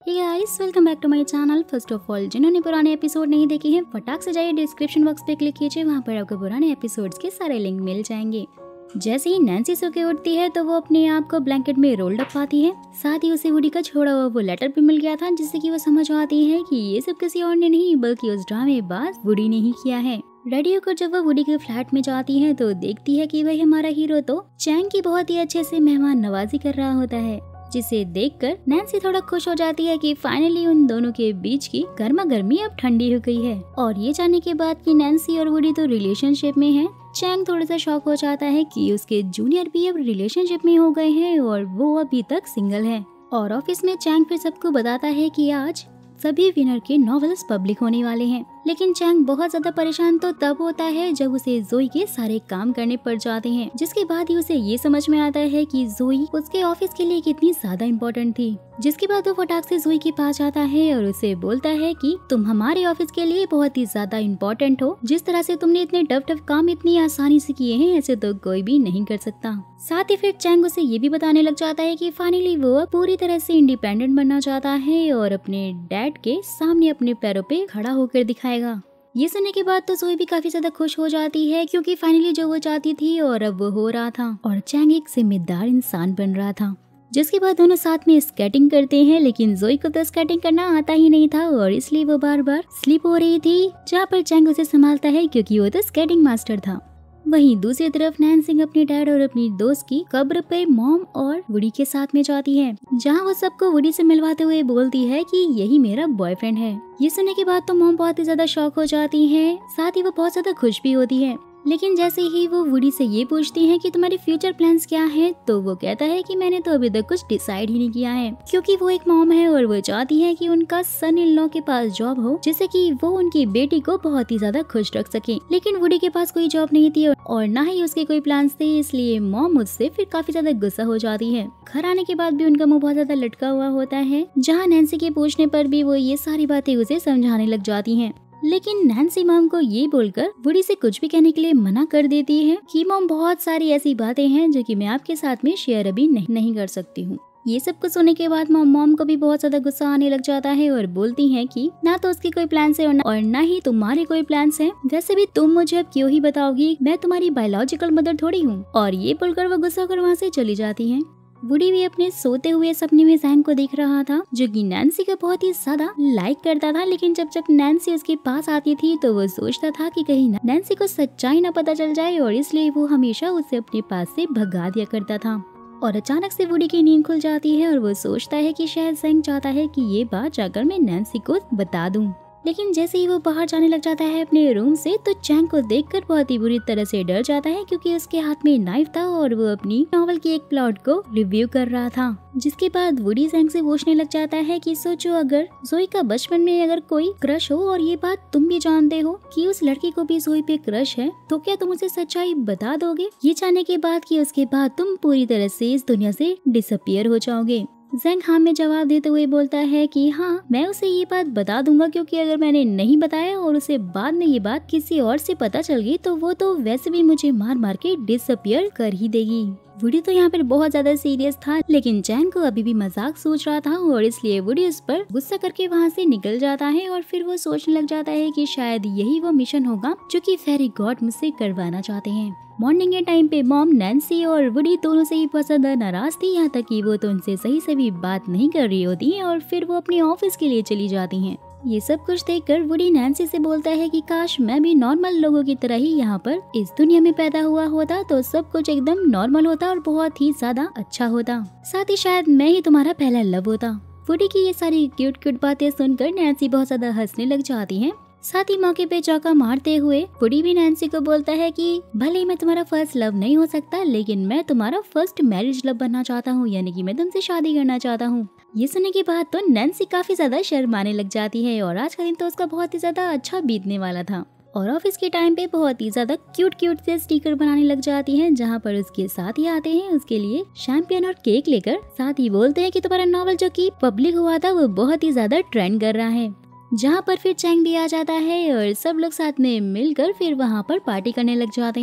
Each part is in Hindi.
Hey guys, welcome back to my channel. First of all, जिन्होंने पुराने एपिसोड नहीं देखे हैं फटाक से जाइए डिस्क्रिप्शन बॉक्स पे क्लिक कीजिए, वहाँ पर आपको पुराने एपिसोड्स के सारे लिंक मिल जाएंगे। जैसे ही नैन्सी सो के उठती है तो वो अपने आप को ब्लैंकेट में रोल्ड अप पाती है। साथ ही उसे वुडी का छोड़ा हुआ वो लेटर भी मिल गया था, जिससे कि वो समझ आती है कि ये सब किसी और ने नहीं बल्कि उस ड्रामेबाज वुडी ने ही किया है। रेडियो को जब वो वुडी के फ्लैट में जाती है तो देखती है कि वही हमारा हीरो तो चैंग की बहुत ही अच्छे से मेहमान नवाजी कर रहा होता है, जिसे देखकर नैन्सी थोड़ा खुश हो जाती है कि फाइनली उन दोनों के बीच की गर्मा गर्मी अब ठंडी हो गई है। और ये जानने के बाद कि नैन्सी और वुडी तो रिलेशनशिप में हैं, चैंग थोड़ा सा शॉक हो जाता है कि उसके जूनियर भी अब रिलेशनशिप में हो गए हैं और वो अभी तक सिंगल है। और ऑफिस में चैंग फिर सबको बताता है कि आज सभी विनर के नॉवेल्स पब्लिक होने वाले हैं। लेकिन चैंग बहुत ज्यादा परेशान तो तब होता है जब उसे जोई के सारे काम करने पड़ जाते हैं, जिसके बाद ही उसे ये समझ में आता है कि जोई उसके ऑफिस के लिए कितनी ज्यादा इम्पोर्टेंट थी। जिसके बाद वो फटाक से जोई के पास जाता है और उसे बोलता है कि तुम हमारे ऑफिस के लिए बहुत ही ज्यादा इम्पोर्टेंट हो। जिस तरह से तुमने इतने टफ काम इतनी आसानी से किए हैं, ऐसे तो कोई भी नहीं कर सकता। साथ ही फिर चैंग उसे ये भी बताने लग जाता है कि फाइनली वो पूरी तरह से इंडिपेंडेंट बनना चाहता है और अपने डैड के सामने अपने पैरों पे खड़ा होकर दिखाएगा। ये सुनने के बाद तो जोई भी काफी ज्यादा खुश हो जाती है, क्योंकि फाइनली जो वो चाहती थी और अब वो हो रहा था और चैंग एक जिम्मेदार इंसान बन रहा था। जिसके बाद दोनों साथ में स्केटिंग करते हैं, लेकिन जोई को तो स्केटिंग करना आता ही नहीं था और इसलिए वो बार बार स्लिप हो रही थी, जहाँ पर चैंग उसे संभालता है क्योंकि वो तो स्केटिंग मास्टर था। वहीं दूसरी तरफ नैन्सी अपने डैड और अपनी दोस्त की कब्र पे मॉम और वुडी के साथ में जाती है, जहां वो सबको वुडी से मिलवाते हुए बोलती है कि यही मेरा बॉयफ्रेंड है। ये सुनने के बाद तो मॉम बहुत ही ज्यादा शॉक हो जाती है, साथ ही वो बहुत ज्यादा खुश भी होती है। लेकिन जैसे ही वो वुडी से ये पूछती है कि तुम्हारे फ्यूचर प्लान्स क्या हैं, तो वो कहता है कि मैंने तो अभी तक कुछ डिसाइड ही नहीं किया है, क्योंकि वो एक मॉम है और वो चाहती है कि उनका सन इन लॉ के पास जॉब हो, जिससे कि वो उनकी बेटी को बहुत ही ज्यादा खुश रख सके। लेकिन वुडी के पास कोई जॉब नहीं थी और ना ही उसके कोई प्लान्स थे, इसलिए मॉम उससे फिर काफी ज्यादा गुस्सा हो जाती है। घर आने के बाद भी उनका मुंह बहुत ज्यादा लटका हुआ होता है, जहाँ नैन्सी के पूछने पर भी वो ये सारी बातें उसे समझाने लग जाती है। लेकिन नैन्सी मॉम को ये बोलकर वुडी से कुछ भी कहने के लिए मना कर देती है कि मॉम बहुत सारी ऐसी बातें हैं जो कि मैं आपके साथ में शेयर अभी नहीं कर सकती हूँ। ये सब कुछ सुनने के बाद मॉम को भी बहुत ज्यादा गुस्सा आने लग जाता है और बोलती हैं कि ना तो उसके कोई प्लान्स है और ना ही तुम्हारे कोई प्लान्स हैं। वैसे भी तुम मुझे अब क्यों ही बताओगी, मैं तुम्हारी बायोलॉजिकल मदर थोड़ी हूँ। और ये बोलकर वो गुस्सा कर वहाँ से चली जाती है। वुडी भी अपने सोते हुए सपने में जैंग को देख रहा था, जो कि नैन्सी को बहुत ही ज्यादा लाइक करता था। लेकिन जब नैन्सी उसके पास आती थी तो वो सोचता था कि कहीं नैन्सी को सच्चाई न पता चल जाए, और इसलिए वो हमेशा उसे अपने पास से भगा दिया करता था। और अचानक से वुडी की नींद खुल जाती है और वो सोचता है कि शायद जैंग चाहता है कि ये बात जाकर मैं नैन्सी को बता दूं। लेकिन जैसे ही वो बाहर जाने लग जाता है अपने रूम से, तो चैंग को देखकर बहुत ही बुरी तरह से डर जाता है, क्योंकि उसके हाथ में नाइफ था और वो अपनी नॉवल की एक प्लॉट को रिव्यू कर रहा था। जिसके बाद वुडी चैंग से पूछने लग जाता है कि सोचो, अगर जोई का बचपन में अगर कोई क्रश हो और ये बात तुम भी जानते हो कि उस लड़की को भी जोई पे क्रश है, तो क्या तुम उसे सच्चाई बता दोगे? ये जानने के बाद कि उसके बाद तुम पूरी तरह से इस दुनिया से डिसअपियर हो जाओगे। जैंग हाँ में जवाब देते हुए बोलता है कि हाँ, मैं उसे ये बात बता दूंगा, क्योंकि अगर मैंने नहीं बताया और उसे बाद में ये बात किसी और से पता चल गई तो वो तो वैसे भी मुझे मार मार के डिसअपियर कर ही देगी। वुडी तो यहाँ पर बहुत ज्यादा सीरियस था, लेकिन चैंग को अभी भी मजाक सोच रहा था और इसलिए वुडी उस पर गुस्सा करके वहाँ से निकल जाता है। और फिर वो सोचने लग जाता है कि शायद यही वो मिशन होगा जो कि फेरी गॉड मुझसे करवाना चाहते हैं। मॉर्निंग के टाइम पे मॉम नैन्सी और वुडी दोनों से ही बहुत ज्यादा नाराज थी, यहाँ तक कि वो तो उनसे सही से भी बात नहीं कर रही होती है और फिर वो अपने ऑफिस के लिए चली जाती हैं। ये सब कुछ देखकर वुडी नैन्सी से बोलता है कि काश मैं भी नॉर्मल लोगों की तरह ही यहाँ पर इस दुनिया में पैदा हुआ होता, तो सब कुछ एकदम नॉर्मल होता और बहुत ही ज्यादा अच्छा होता। साथ ही शायद मैं ही तुम्हारा पहला लव होता। वुडी की ये सारी क्यूट क्यूट बातें सुनकर नैन्सी बहुत ज्यादा हंसने लग जाती है। साथ ही मौके पे चौका मारते हुए वुडी भी नैन्सी को बोलता है कि भले ही मैं तुम्हारा फर्स्ट लव नहीं हो सकता, लेकिन मैं तुम्हारा फर्स्ट मैरिज लव बनना चाहता हूँ, यानी कि मैं तुमसे शादी करना चाहता हूँ। ये सुनने के बाद तो नैन्सी काफी ज्यादा शर्माने लग जाती है और आज का दिन तो उसका बहुत ही ज्यादा अच्छा बीतने वाला था। और ऑफिस के टाइम पे बहुत ही ज्यादा क्यूट से स्टिकर बनाने लग जाती है, जहाँ पर उसके साथ ही आते हैं उसके लिए शैम्पियन और केक लेकर। साथ ही बोलते हैं कि तुम्हारा नॉवल जो कि पब्लिक हुआ था वो बहुत ही ज्यादा ट्रेंड कर रहा है। जहाँ पर फिर चैंग भी आ जाता है और सब लोग साथ में मिलकर फिर वहाँ पर पार्टी करने लग जाते हैं।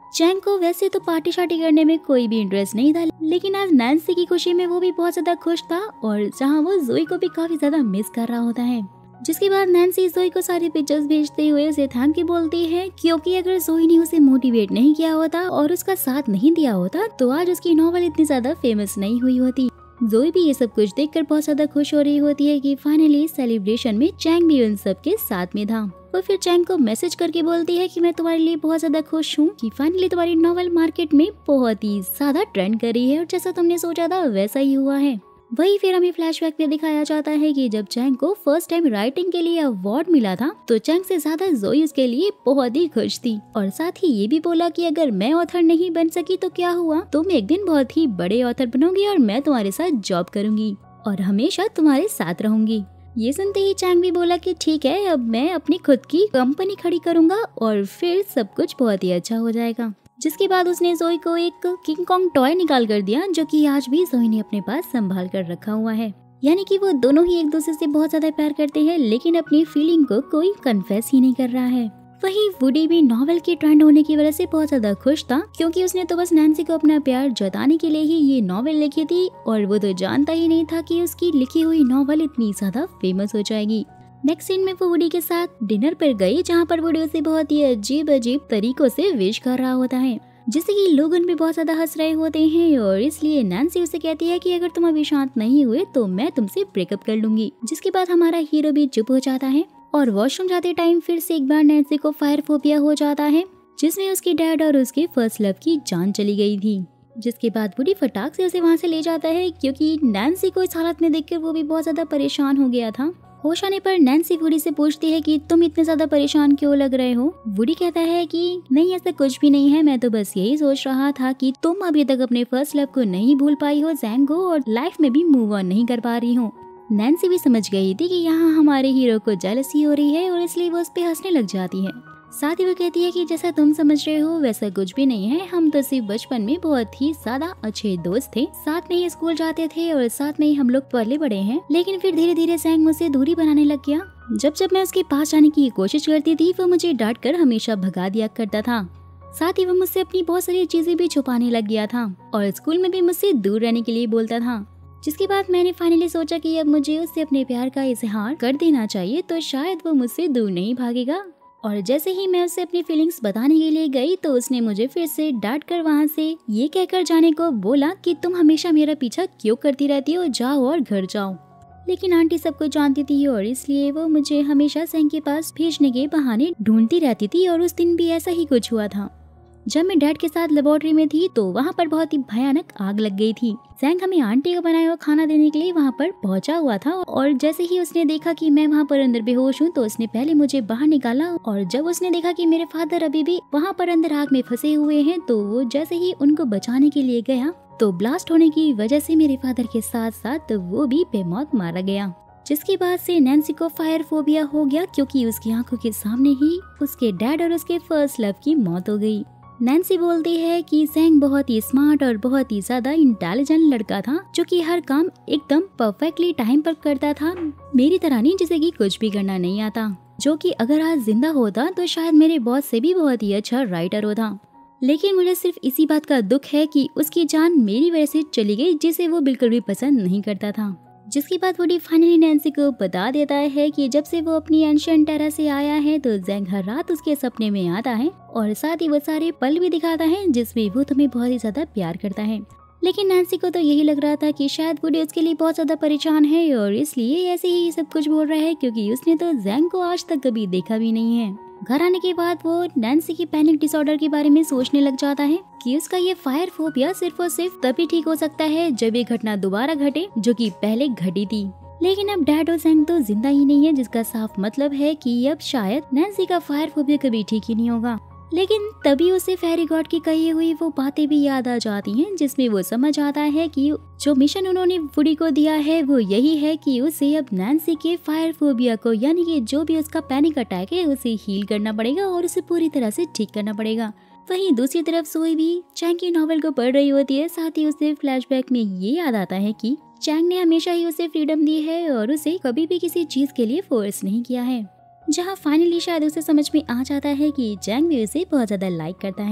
चैंग को वैसे तो पार्टी शार्टी करने में कोई भी इंटरेस्ट नहीं था, लेकिन आज नैन्सी की खुशी में वो भी बहुत ज्यादा खुश था और जहाँ वो जोई को भी काफी ज्यादा मिस कर रहा होता है। जिसके बाद नैन्सी जोई को सारी पिक्चर्स भेजते हुए उसे थैंक यू बोलती है, क्योंकि अगर जोई ने उसे मोटिवेट नहीं किया होता और उसका साथ नहीं दिया होता तो आज उसकी नॉवेल इतनी ज्यादा फेमस नहीं हुई होती। जोई भी ये सब कुछ देखकर बहुत ज्यादा खुश हो रही होती है कि फाइनली सेलिब्रेशन में चैंग भी उन सब के साथ में था। वो फिर चैंग को मैसेज करके बोलती है कि मैं तुम्हारे लिए बहुत ज्यादा खुश हूँ कि फाइनली तुम्हारी नॉवेल मार्केट में बहुत ही ज्यादा ट्रेंड कर रही है और जैसा तुमने सोचा था वैसा ही हुआ है। वही फिर हमें फ्लैशबैक में दिखाया जाता है कि जब चैंग को फर्स्ट टाइम राइटिंग के लिए अवार्ड मिला था तो चैंग से ज्यादा जोई उसके लिए बहुत ही खुश थी और साथ ही ये भी बोला कि अगर मैं ऑथर नहीं बन सकी तो क्या हुआ, तुम एक दिन बहुत ही बड़े ऑथर बनोगी और मैं तुम्हारे साथ जॉब करूंगी और हमेशा तुम्हारे साथ रहूंगी। ये सुनते ही चैंग भी बोला कि ठीक है, अब मैं अपनी खुद की कंपनी खड़ी करूंगा और फिर सब कुछ बहुत ही अच्छा हो जाएगा। जिसके बाद उसने जोई को एक किंग कॉन्ग टॉय निकाल कर दिया, जो कि आज भी जोई ने अपने पास संभाल कर रखा हुआ है। यानी कि वो दोनों ही एक दूसरे से बहुत ज्यादा प्यार करते हैं, लेकिन अपनी फीलिंग को कोई कन्फेस ही नहीं कर रहा है। वहीं वुडी भी नॉवेल के ट्रेंड होने की वजह से बहुत ज्यादा खुश था, क्योंकि उसने तो बस नैन्सी को अपना प्यार जताने के लिए ही ये नॉवेल लिखी थी और वो तो जानता ही नहीं था कि उसकी लिखी हुई नॉवेल इतनी ज्यादा फेमस हो जाएगी। नेक्स्ट सीन में वो वुडी के साथ डिनर पर गई, जहाँ पर वुडी उसे बहुत ही अजीब अजीब तरीकों से विश कर रहा होता है, जिससे कि लोग उन पे बहुत ज्यादा हंस रहे होते हैं और इसलिए नैन्सी उसे कहती है कि अगर तुम अभी शांत नहीं हुए तो मैं तुमसे ब्रेकअप कर लूंगी। जिसके बाद हमारा हीरो भी चुप हो जाता है और वॉशरूम जाते टाइम फिर से एक बार नैन्सी को फायर फोबिया हो जाता है, जिसमें उसकी डैड और उसके फर्स्ट लव की जान चली गई थी। जिसके बाद वुडी फटाक से उसे वहाँ से ले जाता है, क्योंकि नैन्सी को इस हालत में देखकर वो भी बहुत ज्यादा परेशान हो गया था। होश आने पर नैन्सी वुडी से पूछती है कि तुम इतने ज्यादा परेशान क्यों लग रहे हो। वुडी कहता है कि नहीं, ऐसा कुछ भी नहीं है, मैं तो बस यही सोच रहा था कि तुम अभी तक अपने फर्स्ट लव को नहीं भूल पाई हो ज़ैंग को, और लाइफ में भी मूव ऑन नहीं कर पा रही हो। नैन्सी भी समझ गई थी कि यहाँ हमारे हीरो को जेलसी हो रही है और इसलिए वो उस पे हंसने लग जाती है। साथ ही वो कहती है कि जैसा तुम समझ रहे हो वैसा कुछ भी नहीं है, हम तो सिर्फ बचपन में बहुत ही ज्यादा अच्छे दोस्त थे, साथ में ही स्कूल जाते थे और साथ में ही हम लोग पले बड़े हैं, लेकिन फिर धीरे धीरे ज़ैंग मुझसे दूरी बनाने लग गया। जब मैं उसके पास जाने की कोशिश करती थी वो मुझे डांट कर हमेशा भगा दिया करता था। साथ ही वो मुझसे अपनी बहुत सारी चीजें भी छुपाने लग गया था और स्कूल में भी मुझसे दूर रहने के लिए बोलता था। जिसके बाद मैंने फाइनली सोचा कि अब मुझे उससे अपने प्यार का इजहार कर देना चाहिए, तो शायद वो मुझसे दूर नहीं भागेगा। और जैसे ही मैं उसे अपनी फीलिंग्स बताने के लिए गई तो उसने मुझे फिर से डांट कर वहाँ से ये कहकर जाने को बोला कि तुम हमेशा मेरा पीछा क्यों करती रहती हो, जाओ और घर जाओ। लेकिन आंटी सब कुछ जानती थी और इसलिए वो मुझे हमेशा ज़ैंग के पास भेजने के बहाने ढूंढती रहती थी और उस दिन भी ऐसा ही कुछ हुआ था। जब मैं डैड के साथ लेबोरेटरी में थी तो वहाँ पर बहुत ही भयानक आग लग गई थी। ज़ैंग हमें आंटी को बनाया हुआ खाना देने के लिए वहाँ पर पहुँचा हुआ था और जैसे ही उसने देखा कि मैं वहाँ पर अंदर बेहोश हूँ तो उसने पहले मुझे बाहर निकाला, और जब उसने देखा कि मेरे फादर अभी भी वहाँ पर अंदर आग में फंसे हुए हैं तो वो जैसे ही उनको बचाने के लिए गया तो ब्लास्ट होने की वजह से मेरे फादर के साथ साथ वो भी बेमौत मारा गया। जिसके बाद से नैन्सी को फायर फोबिया हो गया, क्योंकि उसकी आंखों के सामने ही उसके डैड और उसके फर्स्ट लव की मौत हो गई। नैन्सी बोलती है कि ज़ैंग बहुत ही स्मार्ट और बहुत ही ज्यादा इंटेलिजेंट लड़का था, जो कि हर काम एकदम परफेक्टली टाइम पर करता था, मेरी तरह नहीं जिसे कि कुछ भी करना नहीं आता, जो कि अगर आज जिंदा होता तो शायद मेरे बॉस से भी बहुत ही अच्छा राइटर होता। लेकिन मुझे सिर्फ इसी बात का दुख है कि उसकी जान मेरी वजह से चली गई, जिसे वो बिल्कुल भी पसंद नहीं करता था। जिसके बाद वुडी फाइनली नैन्सी को बता देता है कि जब से वो अपनी एंशिएंट टेरा से आया है तो ज़ैंग हर रात उसके सपने में आता है और साथ ही वो सारे पल भी दिखाता है जिसमें वो तुम्हें बहुत ही ज्यादा प्यार करता है। लेकिन नैन्सी को तो यही लग रहा था कि शायद वुडी उसके लिए बहुत ज्यादा परेशान है और इसलिए ऐसे ही सब कुछ बोल रहा है, क्योंकि उसने तो ज़ैंग को आज तक कभी देखा भी नहीं है। घर आने के बाद वो नैन्सी की पैनिक डिसऑर्डर के बारे में सोचने लग जाता है कि उसका ये फायर फोबिया सिर्फ और सिर्फ तभी ठीक हो सकता है जब ये घटना दोबारा घटे जो कि पहले घटी थी। लेकिन अब डैड और ज़ैंग तो जिंदा ही नहीं है, जिसका साफ मतलब है कि अब शायद नैन्सी का फायर फोबिया कभी ठीक ही नहीं होगा। लेकिन तभी उसे फेरी गॉड की कही हुई वो बातें भी याद आ जाती हैं, जिसमें वो समझ आता है कि जो मिशन उन्होंने वुडी को दिया है वो यही है कि उसे अब नैन्सी के फायर फोबिया को, यानी कि जो भी उसका पैनिक अटैक है, उसे हील करना पड़ेगा और उसे पूरी तरह से ठीक करना पड़ेगा। वहीं दूसरी तरफ जोई भी चैंग की नॉवेल को पढ़ रही होती है। साथ ही उसे फ्लैशबैक में ये याद आता है कि चैंग ने हमेशा ही उसे फ्रीडम दी है और उसे कभी भी किसी चीज के लिए फोर्स नहीं किया है। जहाँ फाइनली शायद उसे समझ में आ जाता है कि चैंग भी उसे बहुत ज्यादा लाइक करता है।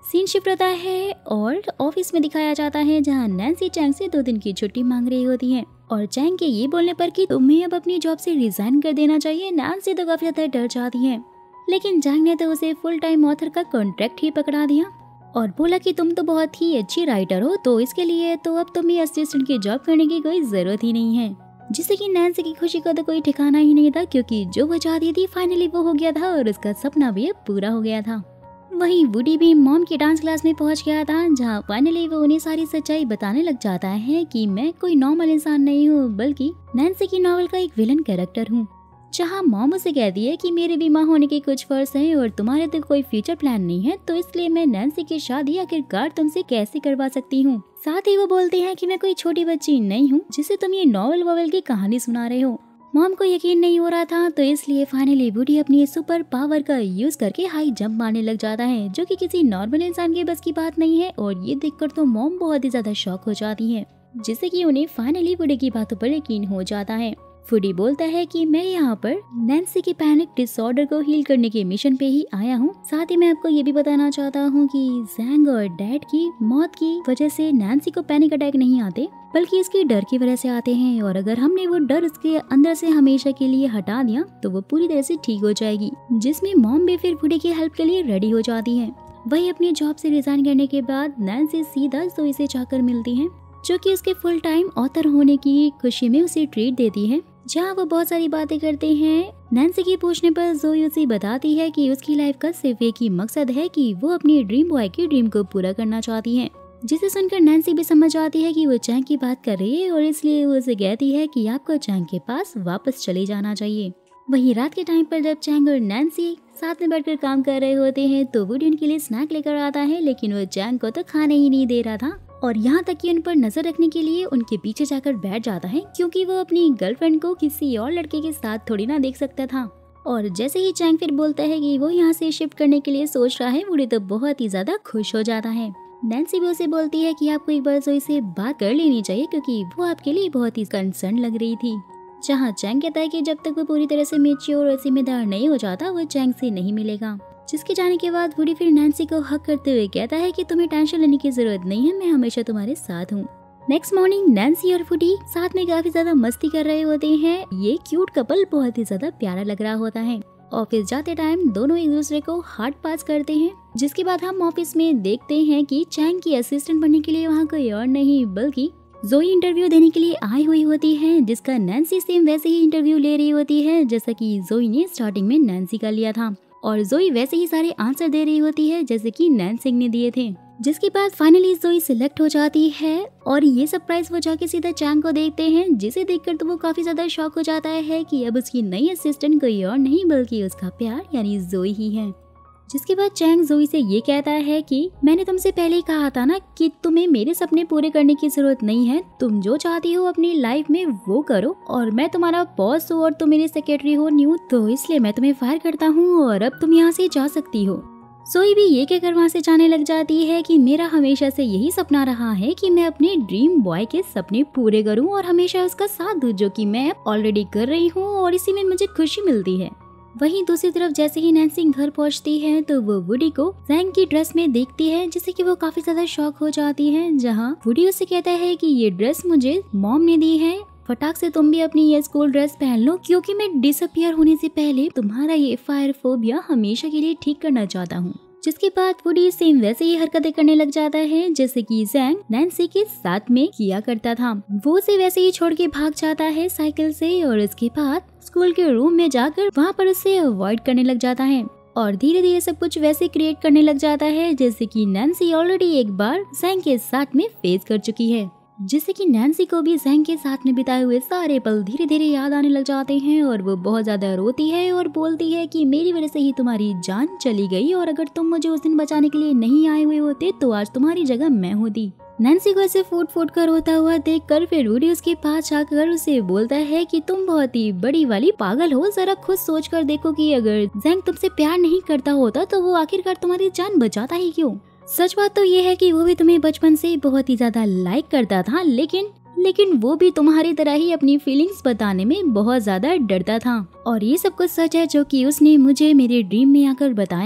सीन शिफ्ट होता है और ऑफिस में दिखाया जाता है जहाँ नैन्सी चैंग से 2 दिन की छुट्टी मांग रही होती है और चैंग के ये बोलने पर कि तुम्हें अब अपनी जॉब से रिजाइन कर देना चाहिए, नैन्सी तो काफी ज्यादा डर जाती है। लेकिन चैंग ने तो उसे फुल टाइम ऑथर का कॉन्ट्रैक्ट ही पकड़ा दिया और बोला कि तुम तो बहुत ही अच्छी राइटर हो, तो इसके लिए तो अब तुम्हें असिस्टेंट की जॉब करने की कोई जरूरत ही नहीं है। जिससे कि नैन्सी की खुशी का तो कोई ठिकाना ही नहीं था, क्योंकि जो वो चाहती थी फाइनली वो हो गया था और उसका सपना भी पूरा हो गया था। वहीं वुडी भी मॉम की डांस क्लास में पहुंच गया था, जहां फाइनली वो उन्हें सारी सच्चाई बताने लग जाता है कि मैं कोई नॉर्मल इंसान नहीं हूँ, बल्कि नैन्सी की नॉवल का एक विलन कैरेक्टर हूँ। जहां मॉम उसे कहती है कि मेरे बीमार होने के कुछ फर्ज हैं और तुम्हारे तो कोई फ्यूचर प्लान नहीं है, तो इसलिए मैं नैन्सी की शादी आखिरकार तुमसे कैसे करवा सकती हूँ। साथ ही वो बोलते हैं कि मैं कोई छोटी बच्ची नहीं हूँ जिसे तुम ये नॉवल की कहानी सुना रहे हो। मॉम को यकीन नहीं हो रहा था, तो इसलिए फाइनली वुडी अपनी सुपर पावर का यूज करके हाई जंप मारने लग जाता है, जो कि किसी नॉर्मल इंसान के बस की बात नहीं है। और ये देखकर तो मॉम बहुत ही ज्यादा शॉक हो जाती है, जिससे कि उन्हें फाइनली वुडी की बातों पर यकीन हो जाता है। वुडी बोलता है कि मैं यहाँ पर नैन्सी के पैनिक डिसऑर्डर को हील करने के मिशन पे ही आया हूँ। साथ ही मैं आपको ये भी बताना चाहता हूँ कि जैंग और डैड की मौत की वजह से नैन्सी को पैनिक अटैक नहीं आते, बल्कि इसकी डर की वजह से आते हैं। और अगर हमने वो डर उसके अंदर से हमेशा के लिए हटा दिया तो वो पूरी तरह से ठीक हो जाएगी। जिसमें मॉम भी फिर वुडी की हेल्प के लिए रेडी हो जाती है। वही अपनी जॉब से रिजाइन करने के बाद नैन्सी सीधा जोई से जाकर मिलती है, जो कि उसके फुल टाइम ऑथर होने की खुशी में उसे ट्रीट देती है, जहाँ वो बहुत सारी बातें करते हैं। नैन्सी की पूछने पर जोई उसे बताती है कि उसकी लाइफ का सिर्फ एक ही मकसद है कि वो अपनी ड्रीम बॉय की ड्रीम को पूरा करना चाहती है। जिसे सुनकर नैन्सी भी समझ जाती है कि वो चैंग की बात कर रही है और इसलिए वो उसे कहती है कि आपको चैंग के पास वापस चले जाना चाहिए। वहीं रात के टाइम पर जब चैंग और नैन्सी साथ में बैठकर काम कर रहे होते हैं तो वुडी उनके लिए स्नैक लेकर आता है, लेकिन वो चैंग को तो खाने ही नहीं दे रहा था और यहाँ तक कि उन पर नजर रखने के लिए उनके पीछे जाकर बैठ जाता है, क्योंकि वो अपनी गर्लफ्रेंड को किसी और लड़के के साथ थोड़ी ना देख सकता था। और जैसे ही चैंग फिर बोलता है कि वो यहाँ से शिफ्ट करने के लिए सोच रहा है, वुडी तो बहुत ही ज्यादा खुश हो जाता है। नैन्सी भी उसे बोलती है कि आपको एक बार जोई से बात कर लेनी चाहिए, क्योंकि वो आपके लिए बहुत ही कंसर्न लग रही थी। जहाँ चैंग कहता है कि जब तक वो पूरी तरह से मैच्योर और जिम्मेदार नहीं हो जाता वो चैंग से नहीं मिलेगा। जिसके जाने के बाद वुडी फिर नैन्सी को हक करते हुए कहता है कि तुम्हें टेंशन लेने की जरूरत नहीं है, मैं हमेशा तुम्हारे साथ हूँ। नेक्स्ट मॉर्निंग नैन्सी और वुडी साथ में काफी ज्यादा मस्ती कर रहे होते हैं। ये क्यूट कपल बहुत ही ज्यादा प्यारा लग रहा होता है। ऑफिस जाते टाइम दोनों एक दूसरे को हार्ट पास करते हैं। जिसके बाद हम ऑफिस में देखते हैं कि चैंग की असिस्टेंट बनने के लिए वहाँ कोई और नहीं बल्कि जोई इंटरव्यू देने के लिए आई हुई होती है, जिसका नैन्सी सेम वैसे ही इंटरव्यू ले रही होती है जैसा कि जोई ने स्टार्टिंग में नैन्सी का लिया था। और जोई वैसे ही सारे आंसर दे रही होती है जैसे कि नैन्सी ने दिए थे। जिसके बाद फाइनली जोई सिलेक्ट हो जाती है और ये सरप्राइज वो जाके सीधा चैंग को देखते हैं, जिसे देखकर तो वो काफी ज्यादा शॉक हो जाता है कि अब उसकी नई असिस्टेंट कोई और नहीं बल्कि उसका प्यार यानी जोई ही है। जिसके बाद चैंग जोई से ये कहता है कि मैंने तुमसे पहले ही कहा था ना कि तुम्हें मेरे सपने पूरे करने की जरूरत नहीं है, तुम जो चाहती हो अपनी लाइफ में वो करो और मैं तुम्हारा बॉस हूँ और तुम मेरी सेक्रेटरी हो न्यू, तो इसलिए मैं तुम्हें फायर करता हूँ और अब तुम यहाँ से जा सकती हो। जोई भी ये कहकर वहाँ से जाने लग जाती है कि मेरा हमेशा से यही सपना रहा है कि मैं अपने ड्रीम बॉय के सपने पूरे करूँ और हमेशा उसका साथ दूँ, जो कि मैं ऑलरेडी कर रही हूँ और इसी में मुझे खुशी मिलती है। वहीं दूसरी तरफ जैसे ही नैन्सी घर पहुंचती है तो वो वुडी को जैंग की ड्रेस में देखती है, जिससे कि वो काफी ज्यादा शॉक हो जाती है। जहां वुडी उससे कहता है कि ये ड्रेस मुझे मॉम ने दी है, फटाक से तुम भी अपनी ये स्कूल ड्रेस पहन लो, क्योंकि मैं डिसअपियर होने से पहले तुम्हारा ये फायर फोबिया हमेशा के लिए ठीक करना चाहता हूँ। जिसके बाद वुडी सेम वैसे ही हरकतें करने लग जाता है जैसे कि जैंग नैन्सी के साथ में किया करता था। वो उसे वैसे ही छोड़ के भाग जाता है साइकिल से और उसके बाद स्कूल के रूम में जाकर वहाँ पर उसे अवॉइड करने लग जाता है और धीरे धीरे सब कुछ वैसे क्रिएट करने लग जाता है जैसे कि नैन्सी ऑलरेडी एक बार जैंग के साथ में फेस कर चुकी है। जिससे कि नैन्सी को भी जैंग के साथ में बिताए हुए सारे पल धीरे धीरे याद आने लग जाते हैं और वो बहुत ज्यादा रोती है और बोलती है कि मेरी वजह से ही तुम्हारी जान चली गई और अगर तुम मुझे उस दिन बचाने के लिए नहीं आए हुए होते तो आज तुम्हारी जगह मैं होती। नैन्सी को ऐसे फूट फूट कर रोता हुआ देखकर फिर वुडी उसके पास जाकर उसे बोलता है कि तुम बहुत ही बड़ी वाली पागल हो, जरा खुद सोच कर देखो कि अगर जैंग तुमसे प्यार नहीं करता होता तो वो आखिरकार तुम्हारी जान बचाता ही क्यों। सच बात तो ये है कि वो भी तुम्हें बचपन से बहुत ही ज्यादा लाइक करता था, लेकिन वो भी तुम्हारी तरह ही अपनी फीलिंग्स बताने में बहुत ज्यादा डरता था और ये सब कुछ सच है जो कि उसने मुझे मेरे ड्रीम में आकर बताया है।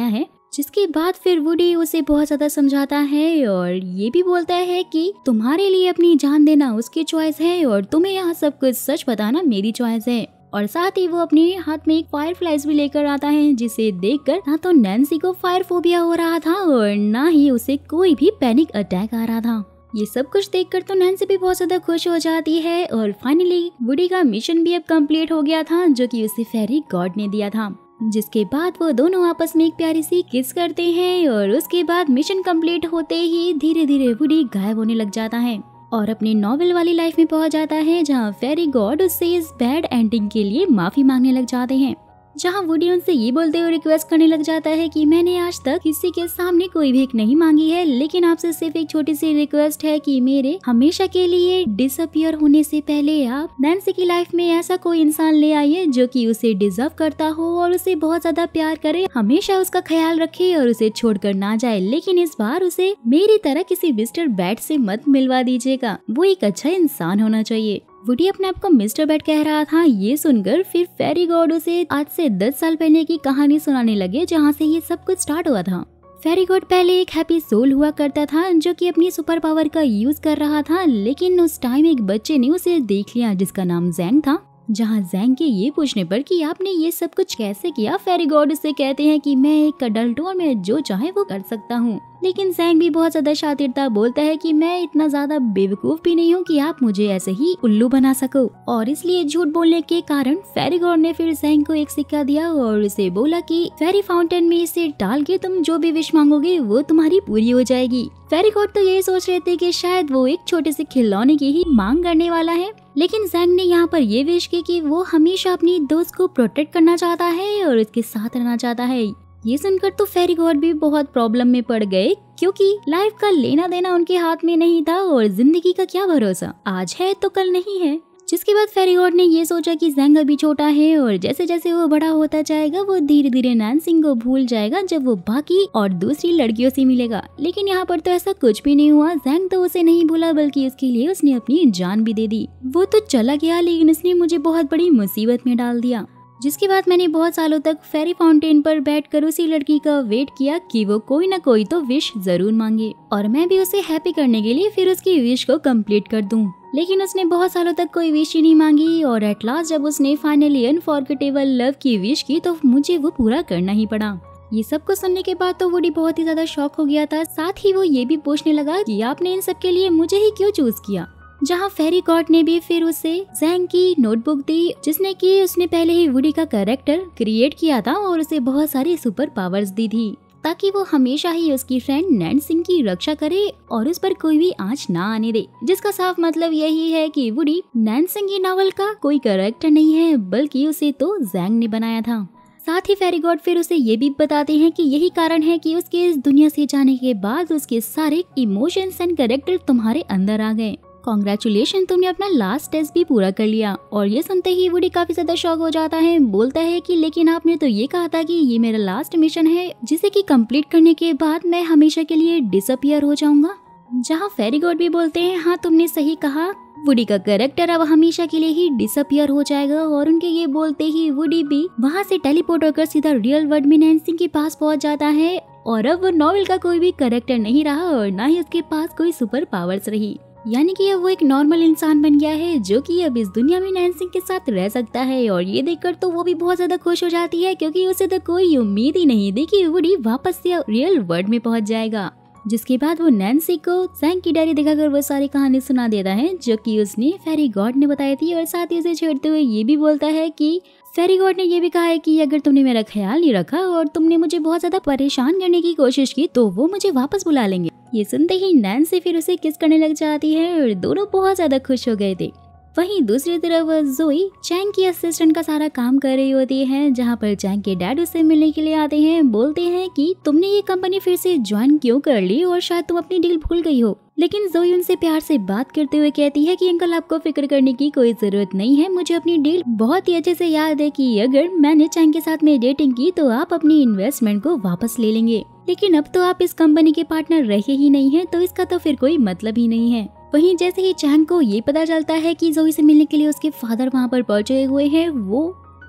जिसके बाद फिर वुडी उसे बहुत ज्यादा समझाता है और ये भी बोलता है कि तुम्हारे लिए अपनी जान देना उसकी चॉइस है और तुम्हें यहाँ सब कुछ सच बताना मेरी चॉइस है। और साथ ही वो अपने हाथ में एक फायर फ्लाइज भी लेकर आता है, जिसे देखकर ना तो नैन्सी को फायर फोबिया हो रहा था और ना ही उसे कोई भी पैनिक अटैक आ रहा था। ये सब कुछ देखकर तो नैन्सी भी बहुत ज्यादा खुश हो जाती है और फाइनली वुडी का मिशन भी अब कंप्लीट हो गया था, जो कि उसे फेरी गॉड ने दिया था। जिसके बाद वो दोनों आपस में एक प्यारी सी किस करते हैं और उसके बाद मिशन कंप्लीट होते ही धीरे धीरे वुडी गायब होने लग जाता है और अपनी नॉवेल वाली लाइफ में पहुंच जाता है, जहां फेरी गॉड उससे इस बैड एंडिंग के लिए माफी मांगने लग जाते हैं। जहां वुडी उनसे ये बोलते हुए रिक्वेस्ट करने लग जाता है कि मैंने आज तक किसी के सामने कोई भीख नहीं मांगी है, लेकिन आपसे सिर्फ एक छोटी सी रिक्वेस्ट है कि मेरे हमेशा के लिए डिसअपियर होने से पहले आप नैन्सी की लाइफ में ऐसा कोई इंसान ले आइए जो कि उसे डिजर्व करता हो और उसे बहुत ज्यादा प्यार करे, हमेशा उसका ख्याल रखे और उसे छोड़कर ना जाए, लेकिन इस बार उसे मेरी तरह किसी मिस्टर बैट से मत मिलवा दीजिएगा, वो एक अच्छा इंसान होना चाहिए। वुडी अपने आप को मिस्टर बैट कह रहा था। ये सुनकर फिर फेरी गॉड उसे आज से 10 साल पहले की कहानी सुनाने लगे, जहाँ से ये सब कुछ स्टार्ट हुआ था। फेरी गॉड पहले एक हैप्पी सोल हुआ करता था जो कि अपनी सुपर पावर का यूज कर रहा था, लेकिन उस टाइम एक बच्चे ने उसे देख लिया जिसका नाम जैंग था। जहाँ जैंग के ये पूछने पर कि आपने ये सब कुछ कैसे किया, फेरी गॉड उससे कहते हैं कि मैं एक अडल्ट हूँ और मैं जो चाहे वो कर सकता हूँ। लेकिन जैंग भी बहुत ज्यादा शातिरता बोलता है कि मैं इतना ज्यादा बेवकूफ भी नहीं हूँ कि आप मुझे ऐसे ही उल्लू बना सको, और इसलिए झूठ बोलने के कारण फेरी गॉड ने फिर जैंग को एक सिक्का दिया और उसे बोला कि फेरी फाउंटेन में इसे डाल के तुम जो भी विश मांगोगे वो तुम्हारी पूरी हो जाएगी। फेरी गॉड तो यही सोच रहे थे कि शायद वो एक छोटे से खिलौने की ही मांग करने वाला है, लेकिन जैंग ने यहाँ पर ये विश की कि वो हमेशा अपनी दोस्त को प्रोटेक्ट करना चाहता है और उसके साथ रहना चाहता है। ये सुनकर तो फेरी गॉड भी बहुत प्रॉब्लम में पड़ गए, क्योंकि लाइफ का लेना देना उनके हाथ में नहीं था और जिंदगी का क्या भरोसा, आज है तो कल नहीं है। जिसके बाद फेरी गॉड ने ये सोचा कि जैंग अभी छोटा है और जैसे जैसे वो बड़ा होता जाएगा वो धीरे धीरे नैन्सी को भूल जाएगा जब वो बाकी और दूसरी लड़कियों से मिलेगा। लेकिन यहाँ पर तो ऐसा कुछ भी नहीं हुआ। जैंग तो उसे नहीं भूला, बल्कि उसके लिए उसने अपनी जान भी दे दी। वो तो चला गया, लेकिन उसने मुझे बहुत बड़ी मुसीबत में डाल दिया। जिसके बाद मैंने बहुत सालों तक फेरी फाउंटेन पर बैठकर उसी लड़की का वेट किया कि वो कोई ना कोई तो विश जरूर मांगे और मैं भी उसे हैप्पी करने के लिए फिर उसकी विश को कंप्लीट कर दूं। लेकिन उसने बहुत सालों तक कोई विश ही नहीं मांगी और एट लास्ट जब उसने फाइनली अनफॉरगेटेबल लव की विश की तो मुझे वो पूरा करना ही पड़ा। ये सब कुछ सुनने के बाद तो वुडी बहुत ही ज्यादा शॉक हो गया था। साथ ही वो ये भी पूछने लगा कि आपने इन सब के लिए मुझे ही क्यों चूज किया। जहाँ फेरी गॉड ने भी फिर उसे जैंग की नोटबुक दी, जिसने कि उसने पहले ही वुडी का कैरेक्टर क्रिएट किया था और उसे बहुत सारी सुपर पावर्स दी थी, ताकि वो हमेशा ही उसकी फ्रेंड नैन्सी की रक्षा करे और उस पर कोई भी आंच ना आने दे। जिसका साफ मतलब यही है कि वुडी नैन्सी की नॉवल का कोई कैरेक्टर नहीं है, बल्कि उसे तो जैंग ने बनाया था। साथ ही फेरी गॉड फिर उसे ये भी बताते हैं कि यही कारण है कि उसके इस दुनिया से जाने के बाद उसके सारे इमोशंस एंड कैरेक्टर तुम्हारे अंदर आ गए। कॉन्ग्रेचुलेशन, तुमने अपना लास्ट टेस्ट भी पूरा कर लिया। और ये सुनते ही वुडी काफी ज्यादा शॉक हो जाता है। बोलता है कि लेकिन आपने तो ये कहा था कि ये मेरा लास्ट मिशन है, जिसे कि कंप्लीट करने के बाद मैं हमेशा के लिए डिसअपियर हो जाऊंगा। जहाँ फेरी गॉड भी बोलते हैं हाँ तुमने सही कहा, वुडी का कैरेक्टर अब हमेशा के लिए ही डिसअपियर हो जाएगा। और उनके ये बोलते ही वुडी भी वहाँ से टेलीपोर्ट होकर सीधा रियल वर्ल्ड में नैन्सी के पास पहुँच जाता है और अब वो नॉवेल का कोई भी कैरेक्टर नहीं रहा और ना ही उसके पास कोई सुपर पावर्स रही। यानी कि अब वो एक नॉर्मल इंसान बन गया है जो कि अब इस दुनिया में नैन्सी के साथ रह सकता है। और ये देखकर तो वो भी बहुत ज्यादा खुश हो जाती है, क्योंकि उसे तो कोई उम्मीद ही नहीं थी कि वुडी वापस से रियल वर्ल्ड में पहुंच जाएगा। जिसके बाद वो नैन्सी को जैंग की डायरी दिखाकर वो सारी कहानी सुना देता है जो कि उसने फेरी गॉड ने बताई थी। और साथ ही उसे छेड़ते हुए ये भी बोलता है कि फेरी गॉड ने ये भी कहा है कि अगर तुमने मेरा ख्याल नहीं रखा और तुमने मुझे बहुत ज्यादा परेशान करने की कोशिश की तो वो मुझे वापस बुला लेंगे। ये सुनते ही नैन्सी फिर उसे किस करने लग जाती है और दोनों बहुत ज्यादा खुश हो गए थे। वहीं दूसरी तरफ जोई चैंग की असिस्टेंट का सारा काम कर रही होती है, जहाँ पर चैंग के डैड उससे मिलने के लिए आते हैं। बोलते हैं कि तुमने ये कंपनी फिर से ज्वाइन क्यों कर ली और शायद तुम अपनी डील भूल गई हो। लेकिन जोई उनसे प्यार से बात करते हुए कहती है कि अंकल आपको फिक्र करने की कोई जरूरत नहीं है, मुझे अपनी डील बहुत ही अच्छे से याद है कि अगर मैंने चैंग के साथ में डेटिंग की तो आप अपनी इन्वेस्टमेंट को वापस ले लेंगे। लेकिन अब तो आप इस कंपनी के पार्टनर रहे ही नहीं है, तो इसका तो फिर कोई मतलब ही नहीं है। वहीं जैसे ही चैंग को ये पता चलता है कि जोई से मिलने के लिए उसके फादर वहाँ पर पहुंचे हुए हैं, वो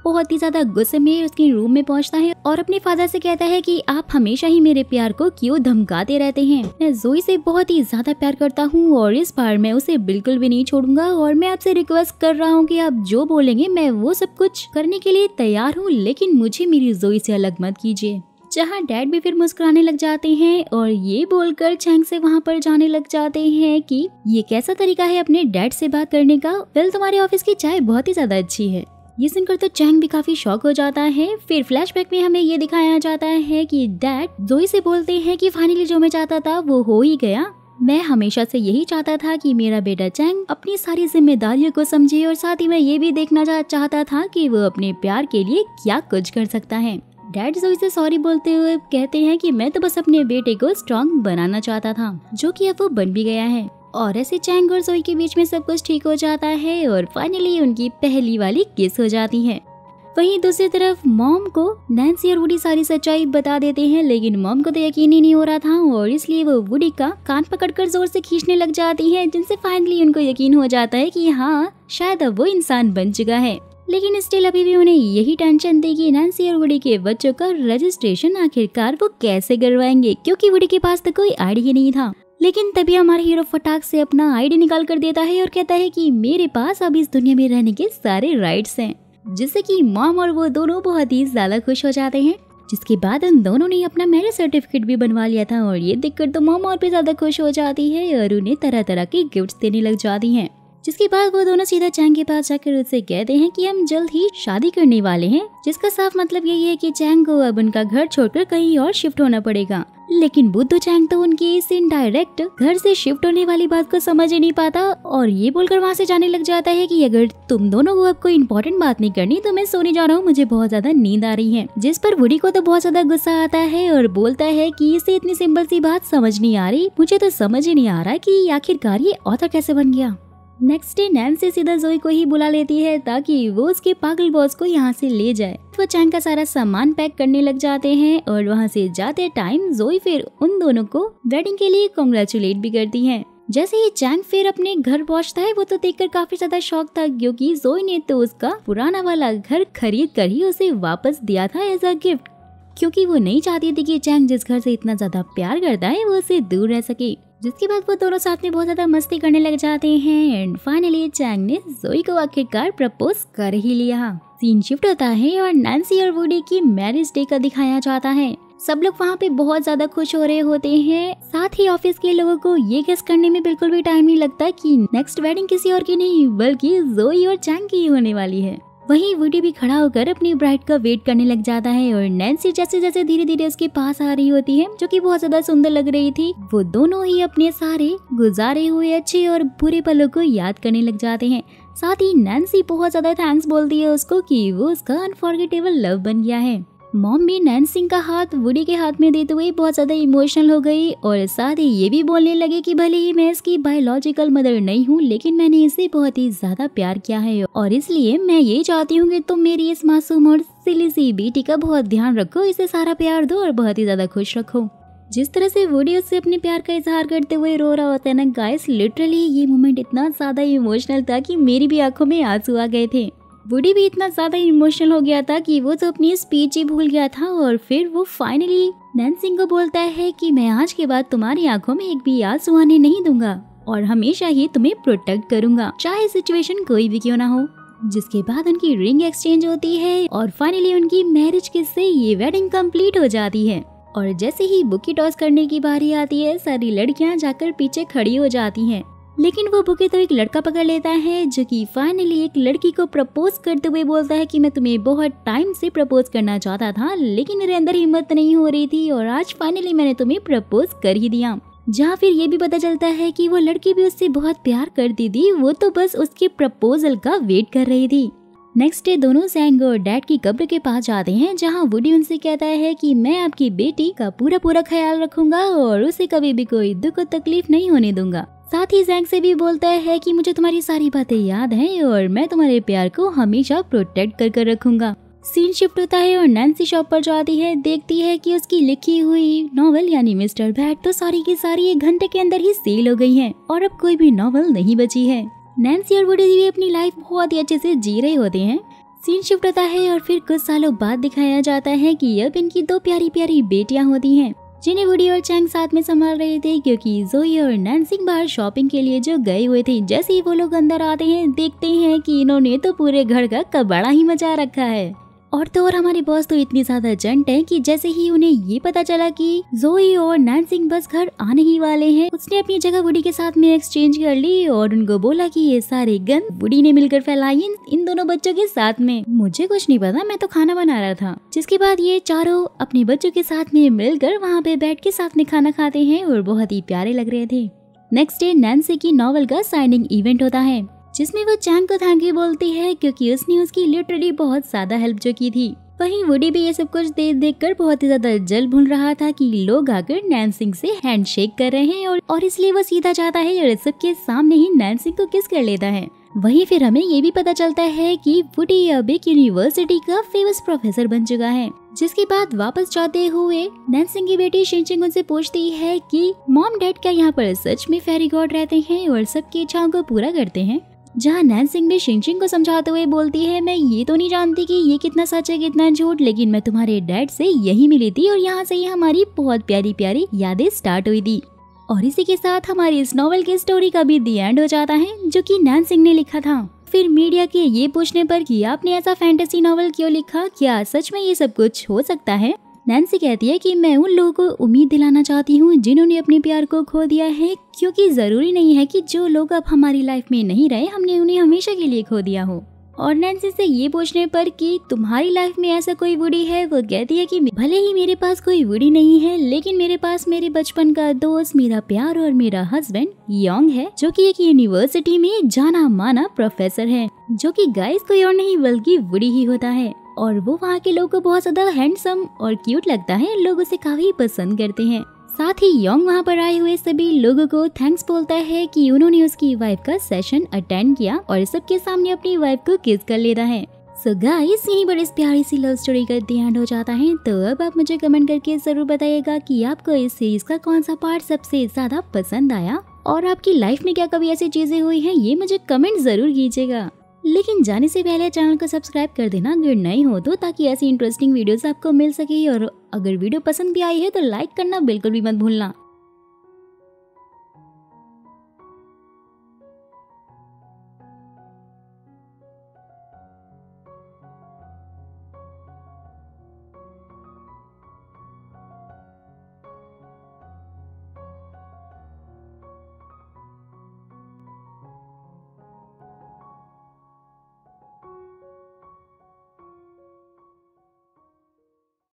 बहुत ही ज्यादा गुस्से में उसके रूम में पहुंचता है और अपने फादर से कहता है कि आप हमेशा ही मेरे प्यार को क्यों धमकाते रहते हैं। मैं जोई से बहुत ही ज्यादा प्यार करता हूँ और इस बार मैं उसे बिल्कुल भी नहीं छोड़ूंगा और मैं आपसे रिक्वेस्ट कर रहा हूँ कि आप जो बोलेंगे मैं वो सब कुछ करने के लिए तैयार हूँ, लेकिन मुझे मेरी जोई से अलग मत कीजिए। जहाँ डैड भी फिर मुस्कुराने लग जाते हैं और ये बोलकर चैंग से वहाँ पर जाने लग जाते हैं कि ये कैसा तरीका है अपने डैड से बात करने का, वेल तुम्हारे ऑफिस की चाय बहुत ही ज्यादा अच्छी है। ये सुनकर तो चैंग भी काफी शॉक हो जाता है। फिर फ्लैशबैक में हमें ये दिखाया जाता है कि डैड जोई से बोलते हैं कि फाइनली जो मैं चाहता था वो हो ही गया। मैं हमेशा से यही चाहता था कि मेरा बेटा चैंग अपनी सारी जिम्मेदारियों को समझे और साथ ही मैं ये भी देखना चाहता था कि वो अपने प्यार के लिए क्या कुछ कर सकता है। डैड जोई से सॉरी बोलते हुए कहते हैं कि मैं तो बस अपने बेटे को स्ट्रॉन्ग बनाना चाहता था, जो कि अब वो बन भी गया है। और ऐसे चैंग और जोई के बीच में सब कुछ ठीक हो जाता है और फाइनली उनकी पहली वाली किस हो जाती है। वहीं दूसरी तरफ मॉम को नैन्सी और वुडी सारी सच्चाई बता देते हैं, लेकिन मॉम को तो यकीन ही नहीं हो रहा था और इसलिए वो वुडी का कान पकड़कर जोर से खींचने लग जाती है, जिनसे फाइनली उनको यकीन हो जाता है कि हाँ शायद अब वो इंसान बन चुका है। लेकिन स्टिल अभी भी उन्हें यही टेंशन थी कि नैन्सी और वुडी के बच्चों का रजिस्ट्रेशन आखिरकार वो कैसे करवाएंगे, क्योंकि वुडी के पास तो कोई आईडी नहीं था। लेकिन तभी हमारा हीरो फटाक से अपना आईडी निकाल कर देता है और कहता है कि मेरे पास अब इस दुनिया में रहने के सारे राइट्स हैं, जिससे कि मॉम और वो दोनों बहुत ही ज्यादा खुश हो जाते हैं। जिसके बाद उन दोनों ने अपना मैरिज सर्टिफिकेट भी बनवा लिया था और ये देखकर तो मॉम और भी ज्यादा खुश हो जाती है और उन्हें तरह तरह के गिफ्ट्स देने लग जाती हैं। जिसके बाद वो दोनों सीधा चैंग के पास जाकर उससे कहते हैं कि हम जल्द ही शादी करने वाले हैं, जिसका साफ मतलब यही है कि चैंग को अब उनका घर छोड़कर कहीं और शिफ्ट होना पड़ेगा। लेकिन बुद्धू चैंग तो उनकी इस इनडायरेक्ट घर से शिफ्ट होने वाली बात को समझ ही नहीं पाता और ये बोलकर वहाँ से जाने लग जाता है कि अगर तुम दोनों को अब कोई इम्पोर्टेंट बात नहीं करनी तो मैं सोने जा रहा हूँ, मुझे बहुत ज्यादा नींद आ रही है। जिस पर वुडी को तो बहुत ज्यादा गुस्सा आता है और बोलता है कि इसे इतनी सिंपल सी बात समझ नहीं आ रही, मुझे तो समझ ही नहीं आ रहा कि आखिरकार ये ऑथर कैसे बन गया। नेक्स्ट डे नैन्सी सीधा जोई को ही बुला लेती है ताकि वो उसके पागल बॉस को यहाँ से ले जाए। वो चैंग का सारा सामान पैक करने लग जाते हैं और वहाँ से जाते टाइम जोई फिर उन दोनों को वेडिंग के लिए कांग्रेचुलेट भी करती है। जैसे ही चैंग फिर अपने घर पहुँचता है वो तो देखकर काफी ज्यादा शॉक था, क्योंकि जोई ने तो उसका पुराना वाला घर खरीद कर ही उसे वापस दिया था एज अ गिफ्ट, क्योंकि वो नहीं चाहती थी कि चैंग जिस घर से इतना ज्यादा प्यार करता है वो उससे दूर रह सके। जिसके बाद वो दोनों साथ में बहुत ज्यादा मस्ती करने लग जाते हैं एंड फाइनली चैंग ने जोई को आखिरकार प्रपोज कर ही लिया। सीन शिफ्ट होता है और नैन्सी और वुडी की मैरिज डे का दिखाया जाता है। सब लोग वहाँ पे बहुत ज्यादा खुश हो रहे होते हैं। साथ ही ऑफिस के लोगों को ये गेस करने में बिल्कुल भी टाइम नहीं लगता कि नेक्स्ट वेडिंग किसी और की नहीं बल्कि जोई और चैंग की होने वाली है। वहीं वुडी भी खड़ा होकर अपनी ब्राइड का वेट करने लग जाता है और नैन्सी जैसे जैसे धीरे धीरे उसके पास आ रही होती है, जो कि बहुत ज्यादा सुंदर लग रही थी, वो दोनों ही अपने सारे गुजारे हुए अच्छे और बुरे पलों को याद करने लग जाते हैं। साथ ही नैन्सी बहुत ज्यादा थैंक्स बोलती है उसको कि वो उसका अनफॉरगेटेबल लव बन गया है। मॉम भी नैन्सी का हाथ वुडी के हाथ में देते हुए बहुत ज्यादा इमोशनल हो गई और साथ ही ये भी बोलने लगे कि भले ही मैं इसकी बायोलॉजिकल मदर नहीं हूँ, लेकिन मैंने इसे बहुत ही ज्यादा प्यार किया है और इसलिए मैं ये चाहती हूँ कि तुम मेरी इस मासूम और सिली सी बेटी का बहुत ध्यान रखो, इसे सारा प्यार दो और बहुत ही ज्यादा खुश रखो। जिस तरह से वुडी उससे अपने प्यार का इजहार करते हुए रो रहा होता है ना गाइस, लिटरली ये मोमेंट इतना ज्यादा इमोशनल था कि मेरी भी आंखों में आंसू आ गए थे। वुडी भी इतना ज्यादा इमोशनल हो गया था कि वो तो अपनी स्पीच ही भूल गया था और फिर वो फाइनली नैन्सी को बोलता है कि मैं आज के बाद तुम्हारी आंखों में एक भी आंसू आने नहीं दूंगा और हमेशा ही तुम्हें प्रोटेक्ट करूंगा, चाहे सिचुएशन कोई भी क्यों ना हो। जिसके बाद उनकी रिंग एक्सचेंज होती है और फाइनली उनकी मैरिज किस से ये वेडिंग कंप्लीट हो जाती है। और जैसे ही बुके टॉस करने की बारी आती है, सारी लड़कियां जाकर पीछे खड़ी हो जाती हैं, लेकिन वो बुके तो एक लड़का पकड़ लेता है, जो कि फाइनली एक लड़की को प्रपोज करते हुए बोलता है कि मैं तुम्हें बहुत टाइम से प्रपोज करना चाहता था, लेकिन मेरे अंदर हिम्मत नहीं हो रही थी और आज फाइनली मैंने तुम्हें प्रपोज कर ही दिया। जहाँ फिर ये भी पता चलता है कि वो लड़की भी उससे बहुत प्यार करती थी, वो तो बस उसके प्रपोजल का वेट कर रही थी। नेक्स्ट डे दोनों सैंग और डैड की कब्र के पास जाते हैं, जहाँ वुडी उनसे कहता है कि मैं आपकी बेटी का पूरा ख्याल रखूंगा और उसे कभी भी कोई दुख और तकलीफ नहीं होने दूंगा। साथ ही जैंग से भी बोलता है कि मुझे तुम्हारी सारी बातें याद हैं और मैं तुम्हारे प्यार को हमेशा प्रोटेक्ट कर रखूंगा। सीन शिफ्ट होता है और नैन्सी शॉप पर जाती है, देखती है कि उसकी लिखी हुई नॉवेल यानी मिस्टर बैट तो सारी की सारी 1 घंटे के अंदर ही सेल हो गई है और अब कोई भी नॉवेल नहीं बची है। नैन्सी और वुडी भी अपनी लाइफ बहुत ही अच्छे से जी रहे होते हैं। सीन शिफ्ट होता है और फिर कुछ सालों बाद दिखाया जाता है कि अब इनकी 2 प्यारी प्यारी बेटियां होती हैं, जिन्हें वुडी और चैंग साथ में संभाल रहे थे, क्योंकि जोई और नैन्सी बाहर शॉपिंग के लिए जो गए हुए थे। जैसे ही वो लोग अंदर आते हैं, देखते हैं कि इन्होंने तो पूरे घर का कबाड़ा ही मचा रखा है। और तो और हमारे बॉस तो इतनी ज्यादा जंट है कि जैसे ही उन्हें ये पता चला कि जोई और नैन्सी बस घर आने ही वाले हैं, उसने अपनी जगह वुडी के साथ में एक्सचेंज कर ली और उनको बोला कि ये सारे गन वुडी ने मिलकर फैलाई इन दोनों बच्चों के साथ में। मुझे कुछ नहीं पता, मैं तो खाना बना रहा था। जिसके बाद ये चारों अपने बच्चों के साथ में मिलकर वहाँ पे बैठ के साथ में खाना खाते हैं और बहुत ही प्यारे लग रहे थे। नेक्स्ट डे नैन्सी की नॉवल का साइनिंग इवेंट होता है, जिसमें वो चैंग को थैंक यू बोलती है, क्योंकि उसने उसकी लिटरली बहुत ज्यादा हेल्प जो की थी। वहीं वुडी भी ये सब कुछ देखकर बहुत ही ज्यादा जल भून रहा था कि लोग आकर नैन्सी से हैंडशेक कर रहे हैं और इसलिए वो सीधा जाता है और सबके सामने ही नैन्सी को किस कर लेता है। वहीं फिर हमें ये भी पता चलता है कि वुडी अब एक यूनिवर्सिटी का फेमस प्रोफेसर बन चुका है। जिसके बाद वापस जाते हुए नैन्सी की बेटी शिनचिंग उनसे पूछती है कि मॉम डैड क्या यहाँ पर सच में फेरी गॉड रहते हैं और सबकी इच्छाओं को पूरा करते हैं। जहाँ नैन्सी भी शिनचिंग को समझाते हुए बोलती है, मैं ये तो नहीं जानती कि ये कितना सच है कितना झूठ, लेकिन मैं तुम्हारे डैड से यही मिली थी और यहाँ से ही हमारी बहुत प्यारी प्यारी यादें स्टार्ट हुई थी। और इसी के साथ हमारी इस नॉवेल की स्टोरी का भी दी एंड हो जाता है, जो कि नैन्सी ने लिखा था। फिर मीडिया के ये पूछने पर कि आपने ऐसा फैंटेसी नॉवेल क्यों लिखा, क्या सच में ये सब कुछ हो सकता है? नैन्सी कहती है कि मैं उन लोगों को उम्मीद दिलाना चाहती हूँ जिन्होंने अपने प्यार को खो दिया है, क्योंकि जरूरी नहीं है कि जो लोग अब हमारी लाइफ में नहीं रहे हमने उन्हें हमेशा के लिए खो दिया हो। और नैन्सी से ये पूछने पर कि तुम्हारी लाइफ में ऐसा कोई वुडी है, वो कहती है कि भले ही मेरे पास कोई वुडी नहीं है, लेकिन मेरे पास मेरे बचपन का दोस्त, मेरा प्यार और मेरा हस्बैंड योंग है, जो कि एक यूनिवर्सिटी में जाना माना प्रोफेसर है, जो कि गाइस कोई और नहीं बल्कि वुडी ही होता है। और वो वहाँ के लोगों को बहुत ज्यादा हैंडसम और क्यूट लगता है, लोग उसे काफी पसंद करते हैं। साथ ही योंग वहाँ पर आए हुए सभी लोगों को थैंक्स बोलता है कि उन्होंने उसकी वाइफ का सेशन अटेंड किया और सबके सामने अपनी वाइफ को किस कर लेता है। सो गाइस, यहीं पर इस प्यारी सी लव स्टोरी का दी एंड हो जाता है। तो अब आप मुझे कमेंट करके जरूर बताइएगा कि आपको इस सीरीज का कौन सा पार्ट सबसे ज्यादा पसंद आया और आपकी लाइफ में क्या कभी ऐसी चीजें हुई हैं, ये मुझे कमेंट जरूर कीजिएगा। लेकिन जाने से पहले चैनल को सब्सक्राइब कर देना अगर नए हो तो, ताकि ऐसी इंटरेस्टिंग वीडियोस आपको मिल सके। और अगर वीडियो पसंद भी आई है तो लाइक करना बिल्कुल भी मत भूलना।